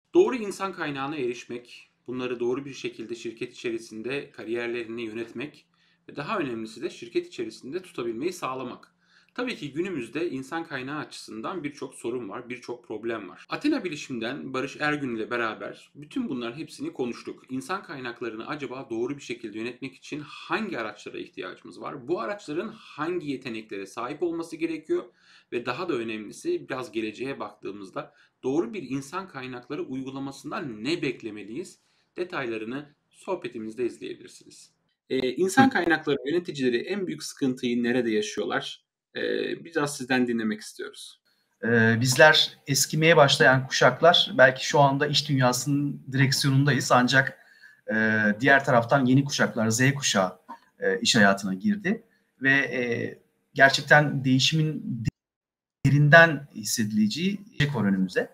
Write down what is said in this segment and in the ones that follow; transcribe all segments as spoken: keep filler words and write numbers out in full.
Doğru insan kaynağına erişmek, bunları doğru bir şekilde şirket içerisinde kariyerlerini yönetmek ve daha önemlisi de şirket içerisinde tutabilmeyi sağlamak. Tabii ki günümüzde insan kaynağı açısından birçok sorun var, birçok problem var. Athena Bilişim'den Barış Ergün ile beraber bütün bunların hepsini konuştuk. İnsan kaynaklarını acaba doğru bir şekilde yönetmek için hangi araçlara ihtiyacımız var? Bu araçların hangi yeteneklere sahip olması gerekiyor? Ve daha da önemlisi biraz geleceğe baktığımızda doğru bir insan kaynakları uygulamasından ne beklemeliyiz? Detaylarını sohbetimizde izleyebilirsiniz. Ee, insan kaynakları yöneticileri en büyük sıkıntıyı nerede yaşıyorlar? Ee, biraz sizden dinlemek istiyoruz. Ee, bizler eskimeye başlayan kuşaklar belki şu anda iş dünyasının direksiyonundayız. Ancak e, diğer taraftan yeni kuşaklar, Z kuşağı e, iş hayatına girdi. Ve e, gerçekten değişimin derinden hissedileceği gelecek var önümüze.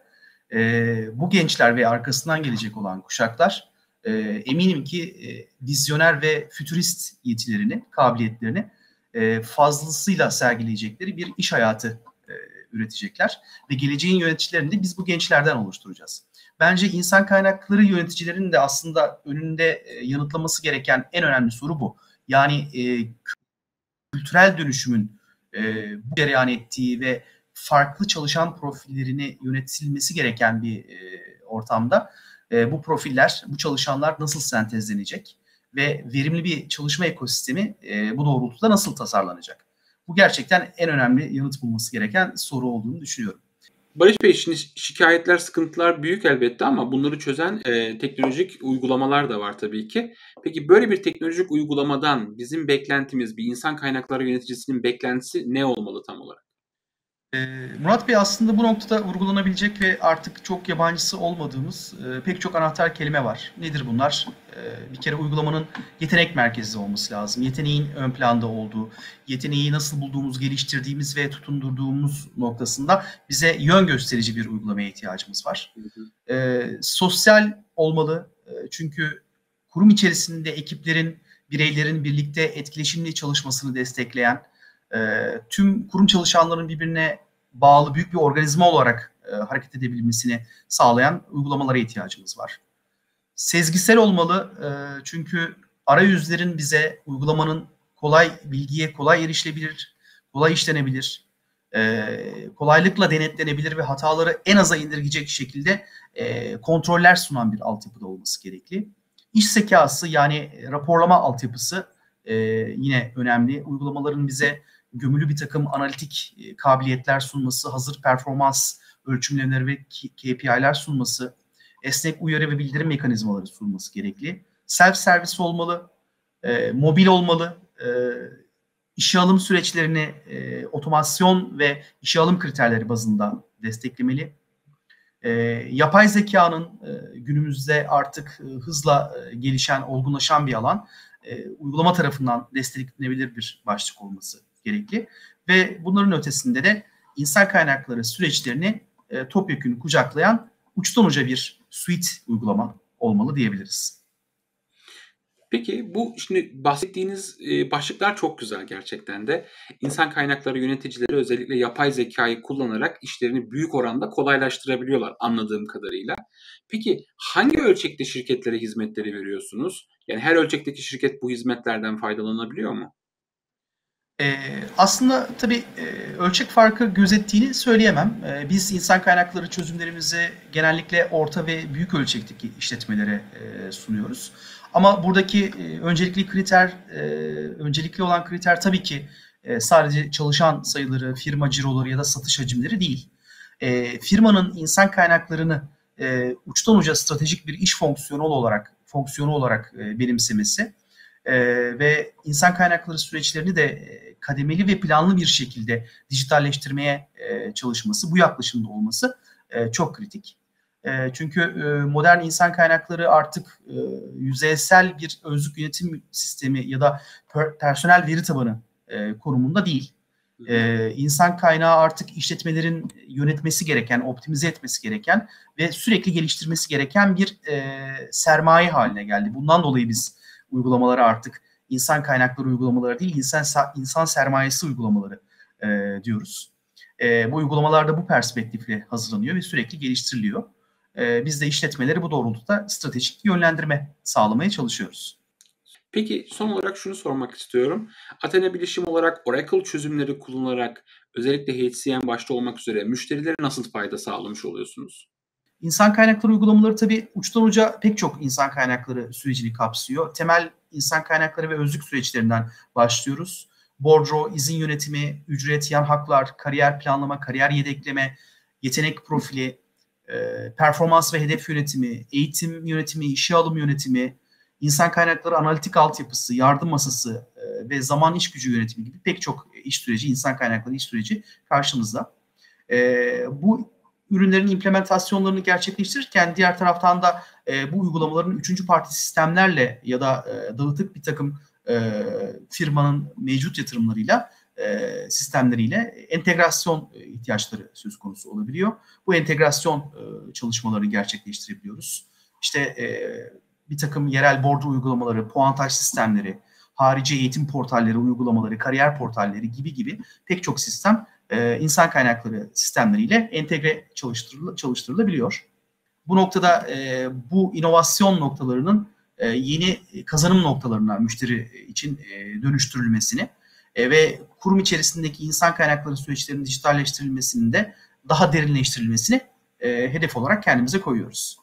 E, bu gençler ve arkasından gelecek olan kuşaklar e, eminim ki e, vizyoner ve fütürist yetilerini, kabiliyetlerini e, fazlasıyla sergileyecekleri bir iş hayatı e, üretecekler. Ve geleceğin yöneticilerini de biz bu gençlerden oluşturacağız. Bence insan kaynakları yöneticilerinin de aslında önünde e, yanıtlaması gereken en önemli soru bu. Yani e, kültürel dönüşümün e, bu cereyan ettiği ve farklı çalışan profillerini yönetilmesi gereken bir e, ortamda e, bu profiller, bu çalışanlar nasıl sentezlenecek ve verimli bir çalışma ekosistemi e, bu doğrultuda nasıl tasarlanacak? Bu gerçekten en önemli yanıt bulması gereken soru olduğunu düşünüyorum. Barış Bey, şimdi şikayetler, sıkıntılar büyük elbette ama bunları çözen e, teknolojik uygulamalar da var tabii ki. Peki böyle bir teknolojik uygulamadan bizim beklentimiz, bir insan kaynakları yöneticisinin beklentisi ne olmalı tam olarak? Ee, Murat Bey, aslında bu noktada vurgulanabilecek ve artık çok yabancısı olmadığımız e, pek çok anahtar kelime var. Nedir bunlar? Ee, bir kere uygulamanın yetenek merkezli olması lazım. Yeteneğin ön planda olduğu, yeteneği nasıl bulduğumuz, geliştirdiğimiz ve tutundurduğumuz noktasında bize yön gösterici bir uygulamaya ihtiyacımız var. Hı hı. Ee, sosyal olmalı. Ee, çünkü kurum içerisinde ekiplerin, bireylerin birlikte etkileşimli çalışmasını destekleyen, e, tüm kurum çalışanlarının birbirine bağlı büyük bir organizma olarak e, hareket edebilmesini sağlayan uygulamalara ihtiyacımız var. Sezgisel olmalı, e, çünkü arayüzlerin bize uygulamanın kolay bilgiye kolay erişilebilir, kolay işlenebilir, e, kolaylıkla denetlenebilir ve hataları en aza indirgeyecek şekilde e, kontroller sunan bir altyapıda olması gerekli. İş zekası, yani raporlama altyapısı e, yine önemli. Uygulamaların bize gömülü bir takım analitik e, kabiliyetler sunması, hazır performans ölçümlemleri ve K P I'ler sunması, esnek uyarı ve bildirim mekanizmaları sunması gerekli. Self servis olmalı, e, mobil olmalı, e, işe alım süreçlerini e, otomasyon ve işe alım kriterleri bazında desteklemeli. E, yapay zekanın e, günümüzde artık e, hızla e, gelişen, olgunlaşan bir alan. E, uygulama tarafından desteklenebilir bir başlık olması gerekli. Ve bunların ötesinde de insan kaynakları süreçlerini e, topyekün kucaklayan uçtan uca bir suite uygulama olmalı diyebiliriz. Peki bu şimdi bahsettiğiniz e, başlıklar çok güzel gerçekten de. İnsan kaynakları yöneticileri özellikle yapay zekayı kullanarak işlerini büyük oranda kolaylaştırabiliyorlar anladığım kadarıyla. Peki hangi ölçekte şirketlere hizmetleri veriyorsunuz? Yani her ölçekteki şirket bu hizmetlerden faydalanabiliyor mu? Ee, aslında tabii e, ölçek farkı gözettiğini söyleyemem. Ee, biz insan kaynakları çözümlerimizi genellikle orta ve büyük ölçekteki işletmelere e, sunuyoruz. Ama buradaki e, öncelikli kriter, e, öncelikli olan kriter tabii ki e, sadece çalışan sayıları, firma ciroları ya da satış hacimleri değil. E, firmanın insan kaynaklarını e, uçtan uca stratejik bir iş fonksiyonu olarak fonksiyonu olarak e, benimsemesi e, ve insan kaynakları süreçlerini de e, kademeli ve planlı bir şekilde dijitalleştirmeye e, çalışması, bu yaklaşımda olması e, çok kritik. E, çünkü e, modern insan kaynakları artık e, yüzeysel bir özlük yönetim sistemi ya da per, personel veri tabanı e, konumunda değil. Hı hı. E, insan kaynağı artık işletmelerin yönetmesi gereken, optimize etmesi gereken ve sürekli geliştirmesi gereken bir e, sermaye haline geldi. Bundan dolayı biz uygulamaları artık insan kaynakları uygulamaları değil, insan insan sermayesi uygulamaları e, diyoruz. E, bu uygulamalar da bu perspektifle hazırlanıyor ve sürekli geliştiriliyor. E, biz de işletmeleri bu doğrultuda stratejik yönlendirme sağlamaya çalışıyoruz. Peki son olarak şunu sormak istiyorum. Athena Bilişim olarak Oracle çözümleri kullanarak özellikle H C M başta olmak üzere müşterilere nasıl fayda sağlamış oluyorsunuz? İnsan kaynakları uygulamaları tabii uçtan uca pek çok insan kaynakları sürecini kapsıyor. Temel insan kaynakları ve özlük süreçlerinden başlıyoruz. Bordro, izin yönetimi, ücret, yan haklar, kariyer planlama, kariyer yedekleme, yetenek profili, e, performans ve hedef yönetimi, eğitim yönetimi, işe alım yönetimi, insan kaynakları analitik altyapısı, yardım masası e, ve zaman iş gücü yönetimi gibi pek çok iş süreci, insan kaynakları iş süreci karşımızda. E, bu ürünlerin implementasyonlarını gerçekleştirirken diğer taraftan da e, bu uygulamaların üçüncü parti sistemlerle ya da e, dağıtık bir takım e, firmanın mevcut yatırımlarıyla e, sistemleriyle entegrasyon ihtiyaçları söz konusu olabiliyor. Bu entegrasyon e, çalışmalarını gerçekleştirebiliyoruz. İşte e, bir takım yerel bordro uygulamaları, puantaj sistemleri, harici eğitim portalleri, uygulamaları, kariyer portalleri gibi gibi pek çok sistem e, insan kaynakları sistemleriyle entegre çalıştırıl çalıştırılabiliyor. Bu noktada e, bu inovasyon noktalarının e, yeni kazanım noktalarına müşteri için e, dönüştürülmesini e, ve kurum içerisindeki insan kaynakları süreçlerinin dijitalleştirilmesinin de daha derinleştirilmesini e, hedef olarak kendimize koyuyoruz.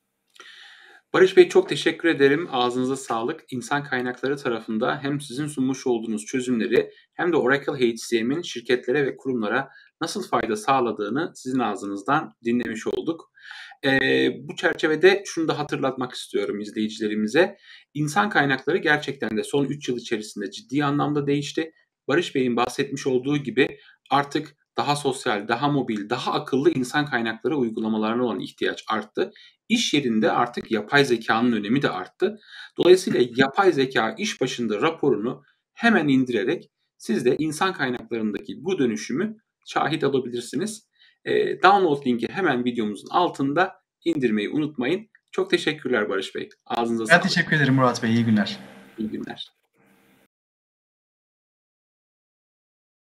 Barış Bey çok teşekkür ederim. Ağzınıza sağlık. İnsan kaynakları tarafında hem sizin sunmuş olduğunuz çözümleri hem de Oracle H C M'in şirketlere ve kurumlara nasıl fayda sağladığını sizin ağzınızdan dinlemiş olduk. Ee, bu çerçevede şunu da hatırlatmak istiyorum izleyicilerimize. İnsan kaynakları gerçekten de son üç yıl içerisinde ciddi anlamda değişti. Barış Bey'in bahsetmiş olduğu gibi artık daha sosyal, daha mobil, daha akıllı insan kaynakları uygulamalarına olan ihtiyaç arttı. İş yerinde artık yapay zekanın önemi de arttı. Dolayısıyla yapay zeka iş başında raporunu hemen indirerek siz de insan kaynaklarındaki bu dönüşümü şahit olabilirsiniz. Ee, download linki hemen videomuzun altında, indirmeyi unutmayın. Çok teşekkürler Barış Bey. Ağzınıza Ben sağlık. teşekkür ederim Murat Bey. İyi günler. İyi günler.